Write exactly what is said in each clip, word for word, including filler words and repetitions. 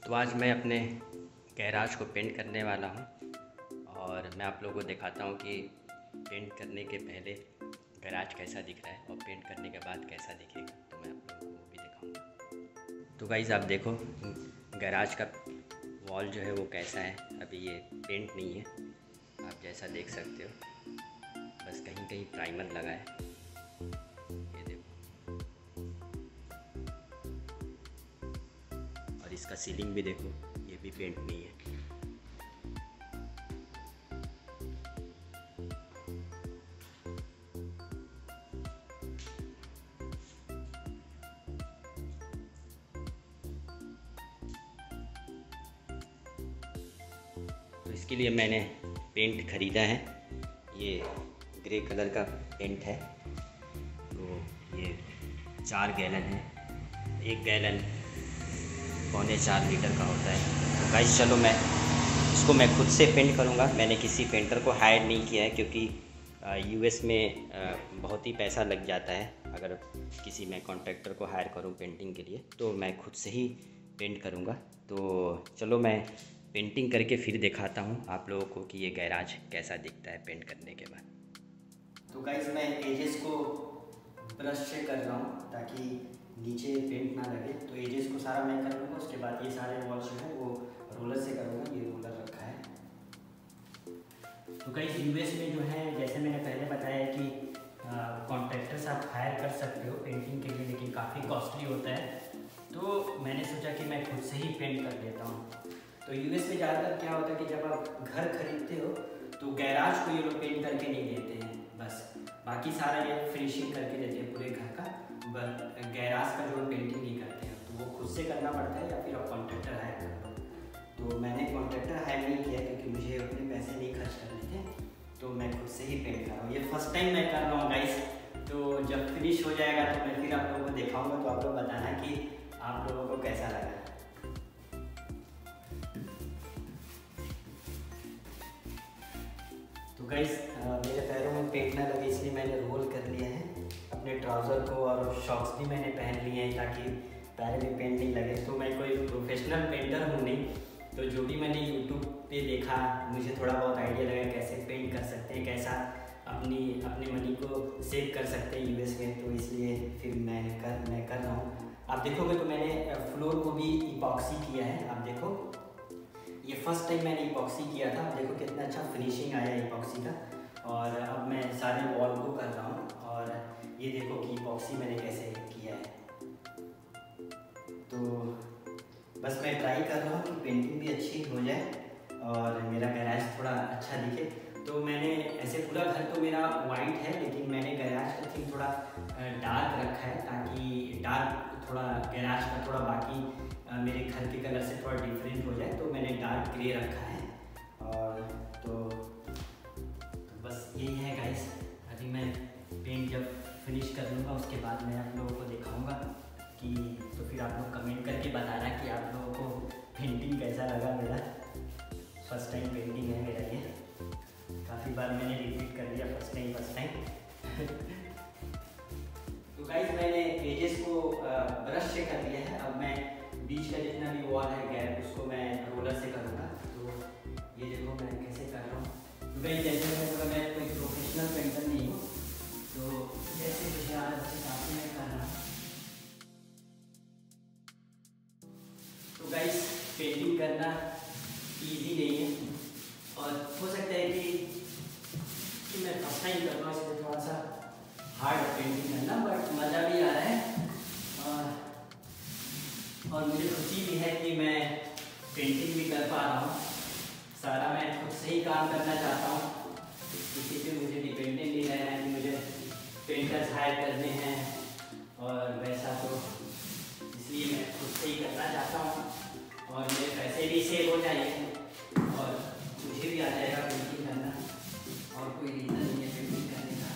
तो आज मैं अपने गैराज को पेंट करने वाला हूँ और मैं आप लोगों को दिखाता हूँ कि पेंट करने के पहले गैराज कैसा दिख रहा है और पेंट करने के बाद कैसा दिखेगा, तो मैं आप लोगों को वो भी दिखाऊंगा। तो गाइस आप देखो गैराज का वॉल जो है वो कैसा है। अभी ये पेंट नहीं है, आप जैसा देख सकते हो, बस कहीं कहीं प्राइमर लगा है। ये देखो, और इसका सीलिंग भी देखो, ये भी पेंट नहीं है। तो इसके लिए मैंने पेंट ख़रीदा है। ये ग्रे कलर का पेंट है। तो ये चार गैलन है, एक गैलन पौने चार लीटर का होता है। तो गाइस चलो मैं इसको मैं खुद से पेंट करूँगा। मैंने किसी पेंटर को हायर नहीं किया है, क्योंकि यूएस में बहुत ही पैसा लग जाता है। अगर किसी मैं कॉन्ट्रैक्टर को हायर करूँ पेंटिंग के लिए, तो मैं खुद से ही पेंट करूँगा। तो चलो मैं पेंटिंग करके फिर दिखाता हूँ आप लोगों को कि ये गैराज कैसा दिखता है पेंट करने के बाद। तो गाइस मैं एजेस को ब्रश से कर रहा हूँ ताकि नीचे पेंट ना लगे। तो एजेस को सारा मैं कर लूँगा, उसके बाद ये सारे वॉल्स जो है वो रोलर से करूँगा। ये रोलर रखा है। तो गाइस यूएस में जो है, जैसे मैंने पहले बताया कि कॉन्ट्रैक्टर्स आप हायर कर सकते हो पेंटिंग के लिए, लेकिन काफ़ी कॉस्टली होता है। तो मैंने सोचा कि मैं खुद से ही पेंट कर लेता हूँ। तो यूएस में ज़्यादातर क्या होता है कि जब आप घर खरीदते हो तो गैराज को ये लोग पेंट करके नहीं देते हैं, बस बाकी सारा ये फिनिशिंग करके देते हैं पूरे घर का, बस गैराज का जो पेंटिंग नहीं करते हैं। तो वो खुद से करना पड़ता है या फिर आप कॉन्ट्रैक्टर हायर कर लो। तो मैंने कॉन्ट्रैक्टर हायर नहीं किया क्योंकि मुझे अपने पैसे नहीं खर्च करने थे, तो मैं खुद से ही पेंट कर रहा हूँ। ये फर्स्ट टाइम मैं कर रहा हूँ गाइस। तो जब फिनिश हो जाएगा तो मैं फिर आप लोगों को दिखाऊँगा, तो आप लोग बताना कि आप लोगों को कैसा लगा। तो गाइस मेरे पैरों में पेंट ना लगे इसलिए मैंने रोल कर लिया है अपने ट्राउज़र को, और शॉक्स भी मैंने पहन लिए हैं ताकि पैर में पेंट नहीं लगे। तो मैं कोई प्रोफेशनल पेंटर हूँ नहीं, तो जो भी मैंने यूट्यूब पे देखा मुझे थोड़ा बहुत आइडिया लगा कैसे पेंट कर सकते हैं, कैसा अपनी अपने मनी को सेव कर सकते हैं यूएस में। तो इसलिए फिर मैं कर मैं कर रहा हूँ। आप देखोगे तो मैंने फ्लोर को भी इपॉक्सी किया है। आप देखो, ये फर्स्ट टाइम मैंने इपॉक्सी किया था। आप देखो कितना अच्छा फिनिशिंग आया इपॉक्सी का। और अब मैं सारे वॉल को कर रहा हूँ, और ये देखो कि इपॉक्सी मैंने कैसे किया है। तो बस मैं ट्राई कर रहा हूँ कि पेंटिंग भी अच्छी हो जाए और मेरा गैराज थोड़ा अच्छा दिखे। तो मैंने ऐसे पूरा घर तो मेरा वाइट है, लेकिन मैंने गैराज का थीम थोड़ा डार्क रखा है ताकि डार्क थोड़ा गैराज का थोड़ा बाकी मेरे घर के कलर से थोड़ा डिफरेंट हो जाए। तो मैंने डार्क ग्रे रखा है। और तो, तो बस यही है गाइस। अभी मैं पेंट जब फिनिश कर लूँगा उसके बाद मैं आप लोगों को दिखाऊंगा कि, तो फिर आप लोग कमेंट करके बताना कि आप लोगों को पेंटिंग कैसा लगा मेरा। फर्स्ट टाइम पेंटिंग है मेरा ये, काफ़ी बार मैंने रिपीट कर दिया फर्स्ट टाइम फर्स्ट टाइम तो गाइस मैंने एजेस को ब्रश से कर लिया है। अब मैं बीच का जितना भी वॉल है गैप उसको मैं रोलर से करूँगा। तो ये देखो मैं कैसे कर रहा हूँ। तो गाइस जैसे मैं मैं कोई प्रोफेशनल पेंटर नहीं हूँ, तो जैसे मुझे आ रहा है मैं कर रहा हूँ। तो गाइस पेंटिंग करना इजी नहीं है, और हो सकता है कि, कि मैं फर्स्ट टाइम कर रहा हूँ इसलिए थोड़ा सा हार्ड पेंटिंग करना, बट मज़ा भी आ रहा है। और और मुझे खुशी भी है कि मैं पेंटिंग भी कर पा रहा हूँ। सारा मैं खुद से ही काम करना चाहता हूँ, किसी पे मुझे डिपेंडेंट नहीं रहना है कि मुझे पेंटर्स हायर करने हैं और वैसा। तो इसलिए मैं खुद से ही करना चाहता हूँ और मेरे पैसे भी सेव हो जाएंगे और मुझे भी आ जाएगा पेंटिंग करना, और कोई रीज़न नहीं है पेंटिंग करने का।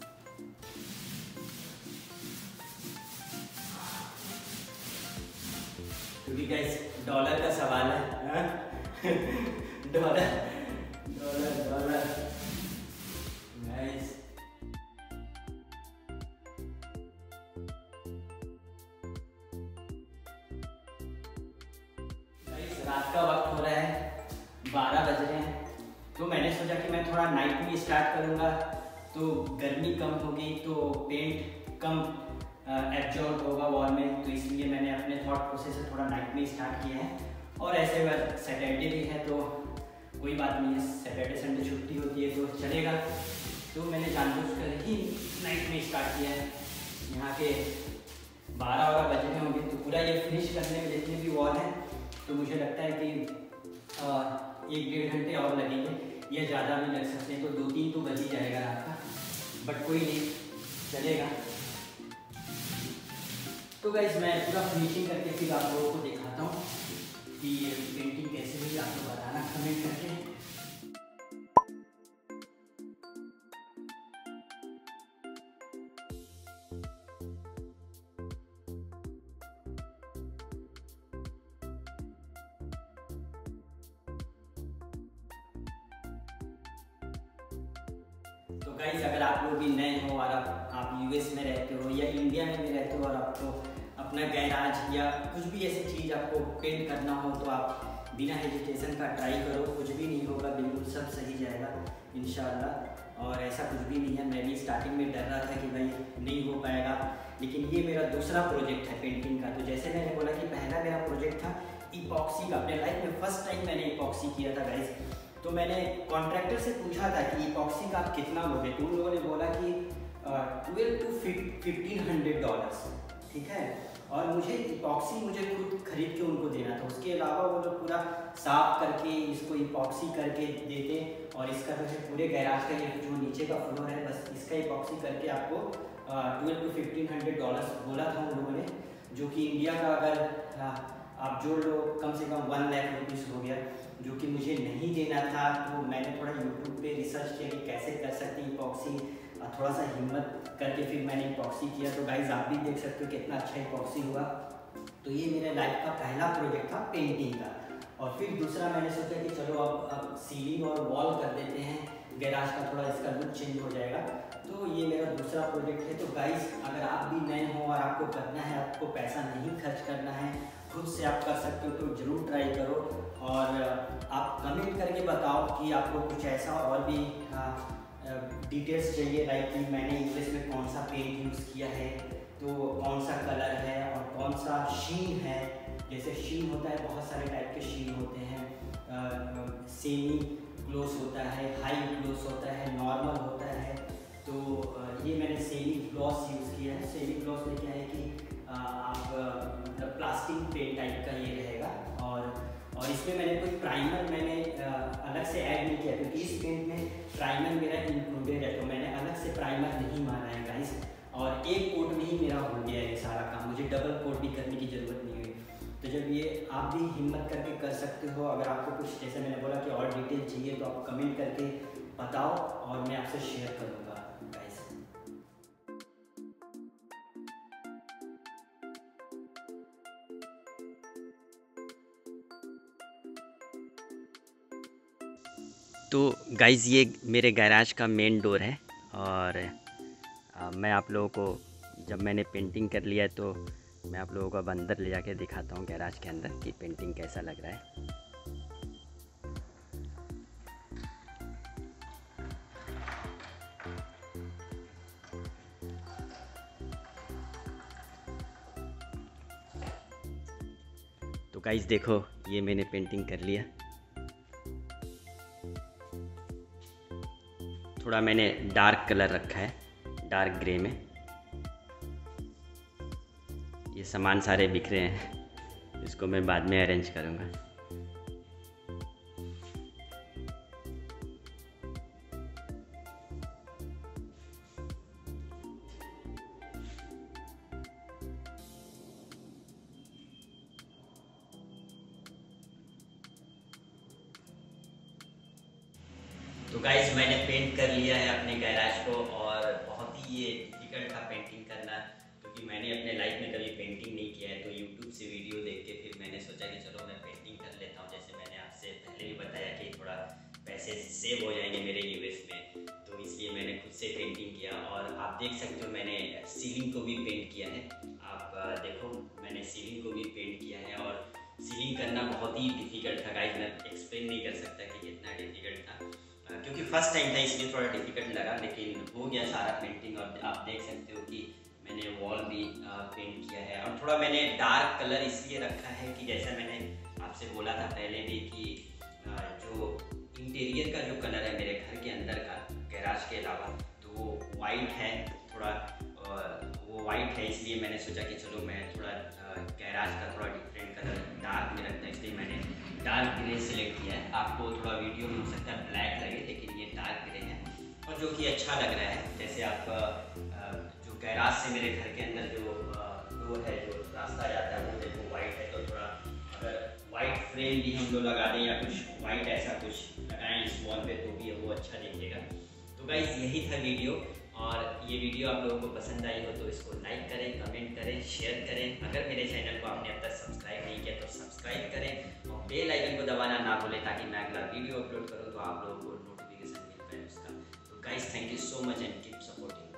क्योंकि गाइस डॉलर का सवाल है, डॉलर डॉलर डॉलर गाइस। रात का वक्त हो रहा है, बारह बज रहे हैं। तो मैंने सोचा कि मैं थोड़ा नाइट में स्टार्ट करूँगा तो गर्मी कम होगी, तो पेंट कम एब्जॉर्ब होगा वॉल में, तो इसलिए मैंने अपने थॉट प्रोसेस से थोड़ा नाइट में स्टार्ट किया है। और ऐसे अगर सैटरडे भी है तो कोई बात नहीं है, सैटरडे संडे छुट्टी होती है तो चलेगा। तो मैंने जानबूझकर ही नाइट में स्टार्ट किया है। यहाँ के बारह बारह बज रहे होंगे, तो पूरा ये फिनिश करने में जितने भी वॉल हैं तो मुझे लगता है कि आ, एक डेढ़ घंटे और लगेंगे या ज़्यादा भी लग सकते हैं, तो दो तीन तो बज ही जाएगा रात का, बट कोई नहीं, चलेगा। तो गाइस मैं पूरा फिनिशिंग करके फिर आप लोगों को दिखाता हूँ कि ये पेंटिंग कैसे हुई, आप लोग बताना कमेंट करके। तो गाइस अगर आप लोग भी नए हो और आप, आप यूएस में रहते हो या इंडिया में भी रहते हो और आपको अपना गैराज या कुछ भी ऐसी चीज़ आपको पेंट करना हो तो आप बिना हेजिटेशन का ट्राई करो, कुछ भी नहीं होगा, बिल्कुल सब सही जाएगा इंशाल्लाह। और ऐसा कुछ भी नहीं है, मैं भी स्टार्टिंग में डर रहा था कि भाई नहीं हो पाएगा, लेकिन ये मेरा दूसरा प्रोजेक्ट है पेंटिंग का। तो जैसे मैंने बोला कि पहला मेरा प्रोजेक्ट था इपॉक्सी का, अपने लाइफ में फर्स्ट टाइम मैंने इपॉक्सी किया था गाइस। तो मैंने कॉन्ट्रैक्टर से पूछा था कि इपॉक्सी का आप कितना लोगे, तो उन लोगों ने बोला कि twelve to fifteen hundred dollars, ठीक है। और मुझे इपॉक्सी मुझे खुद खरीद के उनको देना था, उसके अलावा वो लोग पूरा साफ करके इसको इपॉक्सी करके देते, और इसका जो है पूरे गैराज का ये जो नीचे का फ्लोर है बस इसका इपॉक्सी करके आपको twelve to fifteen hundred dollars बोला था उन लोगों ने, जो कि इंडिया का अगर आ, आप जोड़ लो कम से कम वन लाख रुपीज़ हो गया, जो कि मुझे नहीं देना था। तो मैंने थोड़ा यूट्यूब पे रिसर्च किया कि कैसे कर सकते हैं इपॉक्सी, थोड़ा सा हिम्मत करके फिर मैंने इपॉक्सी किया। तो गाइस आप भी देख सकते हो कितना अच्छा इपॉक्सी हुआ। तो ये मेरे लाइफ का पहला प्रोजेक्ट था पेंटिंग का। और फिर दूसरा मैंने सोचा कि चलो अब अब सीलिंग और वॉल कर देते हैं, गैराज का थोड़ा इसका लुक चेंज हो जाएगा। तो ये मेरा दूसरा प्रोजेक्ट है। तो गाइस अगर आप भी नए हो और आपको करना है, आपको पैसा नहीं खर्च करना है, खुद से आप कर सकते हो, तो ज़रूर ट्राई करो। और आप कमेंट करके बताओ कि आपको कुछ ऐसा और भी डिटेल्स चाहिए, लाइक कि मैंने यूएस में कौन सा पेंट यूज़ किया है, तो कौन सा कलर है और कौन सा शीन है। जैसे शीन होता है, बहुत सारे टाइप के शीन होते हैं, सेमी ग्लोस होता है, हाई ग्लोस होता है, नॉर्मल होता है। तो ये मैंने सेमी ग्लॉस यूज़ किया है। सेमी ग्लॉस में क्या है कि आप मतलब प्लास्टिक पेंट टाइप का ये रहेगा, और और इसमें मैंने कोई प्राइमर मैंने अलग से ऐड नहीं किया, क्योंकि इस पेंट में प्राइमर मेरा इंक्लूडेड है, तो मैंने अलग से प्राइमर नहीं मारा है गाइस। और एक कोट में ही मेरा हो गया है सारा काम, मुझे डबल कोट भी करने की ज़रूरत नहीं हुई। तो जब ये आप भी हिम्मत करके कर सकते हो, अगर आपको कुछ जैसे मैंने बोला कि और डिटेल चाहिए तो आप कमेंट करके बताओ और मैं आपसे शेयर करूँगा गाइस। तो गाइज़ ये मेरे गैराज का मेन डोर है, और आ, मैं आप लोगों को जब मैंने पेंटिंग कर लिया तो मैं आप लोगों को अब अंदर ले जाके दिखाता हूँ गैराज के अंदर कि पेंटिंग कैसा लग रहा है। तो गाइज़ देखो ये मैंने पेंटिंग कर लिया। थोड़ा मैंने डार्क कलर रखा है, डार्क ग्रे में। ये सामान सारे बिखरे हैं, इसको मैं बाद में अरेंज करूँगा। तो गाइस मैंने पेंट कर लिया है अपने गैराज को, और बहुत ही ये डिफिकल्ट था पेंटिंग करना, क्योंकि मैंने अपने लाइफ में कभी पेंटिंग नहीं किया है। तो यूट्यूब से वीडियो देख के फिर मैंने सोचा कि चलो मैं पेंटिंग कर लेता हूँ। जैसे मैंने आपसे पहले भी बताया कि थोड़ा पैसे सेव हो जाएंगे मेरे यूएस में, तो इसलिए मैंने खुद से पेंटिंग किया। और आप देख सकते हो मैंने सीलिंग को भी पेंट किया है। आप देखो मैंने सीलिंग को भी पेंट किया है, और सीलिंग करना बहुत ही डिफ़िकल्ट था गाइस, मैं एक्सप्लेन नहीं कर सकता कि कितना डिफ़िकल्ट था, क्योंकि फर्स्ट टाइम था इसलिए थोड़ा डिफ़िकल्ट लगा, लेकिन हो गया सारा पेंटिंग। और आप देख सकते हो कि मैंने वॉल भी पेंट किया है, और थोड़ा मैंने डार्क कलर इसलिए रखा है कि जैसा मैंने आपसे बोला था पहले भी कि जो इंटीरियर का जो कलर है मेरे घर के अंदर का गैराज के अलावा, तो वो वाइट है थोड़ा, वो वाइट है, इसलिए मैंने सोचा कि चलो मैं थोड़ा गैराज का थोड़ा डिफरेंट कलर डार्क में रखता है, इसलिए मैंने डार्क ग्रे सेलेक्ट किया है। आपको थोड़ा वीडियो में हो सकता है ब्लैक लगे, लेकिन ये डार्क ग्रे है, और जो कि अच्छा लग रहा है। जैसे आपका जो गैराज से मेरे घर के अंदर जो डोर है, जो रास्ता जाता है, वो देखो वाइट है, तो थोड़ा अगर वाइट फ्रेम भी हम लोग लगा दें या कुछ वाइट ऐसा कुछ लगाएं इस वॉल पे, तो भी वो अच्छा दिखेगा। तो गाइस यही था वीडियो, और ये वीडियो आप लोगों को पसंद आई हो तो इसको लाइक करें, कमेंट करें, शेयर करें। अगर मेरे चैनल को आपने अब तक सब्सक्राइब नहीं किया तो सब्सक्राइब करें, और बेल आइकन को दबाना ना भूलें, ताकि मैं अगला वीडियो अपलोड करूँ तो आप लोगों को नोटिफिकेशन मिल पाए उसका। तो guys thank you so much and keep supporting.